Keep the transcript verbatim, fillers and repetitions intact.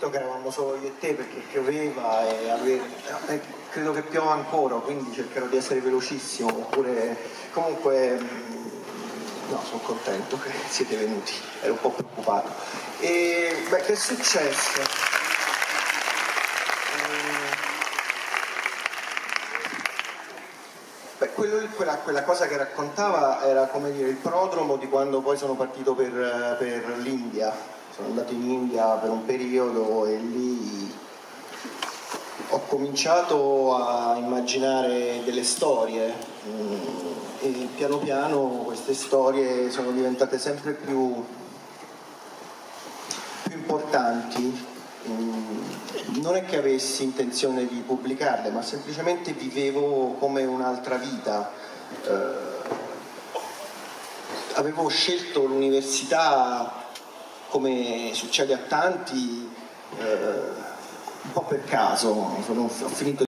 detto che eravamo solo io e te perché pioveva e, ave... e credo che piova ancora, quindi cercherò di essere velocissimo, oppure comunque no, sono contento che siete venuti, ero un po' preoccupato. E beh, che è successo? Beh, quello, quella, quella cosa che raccontava era, come dire, il prodromo di quando poi sono partito per, per l'India. Sono andato in India per un periodo e lì ho cominciato a immaginare delle storie e piano piano queste storie sono diventate sempre più, più importanti. Non è che avessi intenzione di pubblicarle, ma semplicemente vivevo come un'altra vita. Eh, avevo scelto l'università, come succede a tanti, eh, un po' per caso. Sono, ho finito